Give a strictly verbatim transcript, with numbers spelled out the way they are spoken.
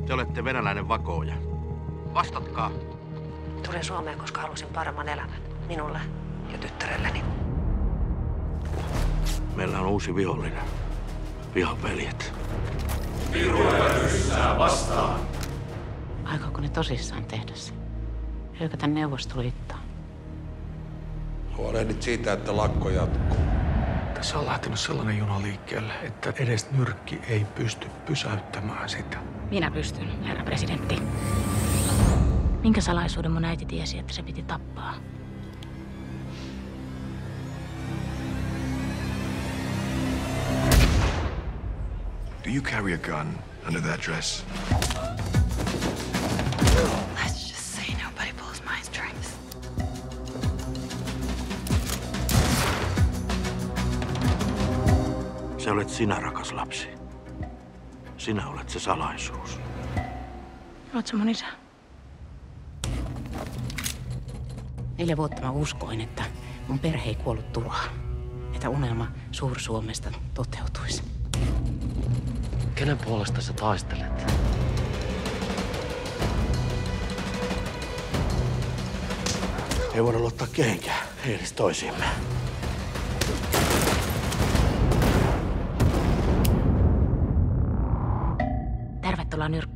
Te olette venäläinen vakooja. Vastatkaa. Tulin Suomeen, koska halusin paremman elämän. Minulle ja tyttärelleni. Meillä on uusi vihollinen. Vihaveljet. Piruja ryssää vastaan. Aikooko ne tosissaan tehdä se? Hyökätä Neuvostoliittoon. Huolehdit siitä, että lakko jatkuu. Tässä on lähtenyt sellainen juna liikkeelle, että edes nyrkki ei pysty pysäyttämään sitä. Minä pystyn, herra presidentti. Minkä salaisuuden mun äiti tiesi, että se piti tappaa? Do you carry a gun under that dress? Let's just say nobody pulls my strings. Se olet sinä, rakas lapsi. Sinä olet se salaisuus. Oot sä mun isä? Neljä vuotta mä uskoin, että mun perhe ei kuollut turhaan. Että unelma Suur-Suomesta toteutuisi. Kenen puolesta sä taistelet? Ei voida luottaa kehenkään, ei edes toisiimme. Tervetuloa nyrkkiin.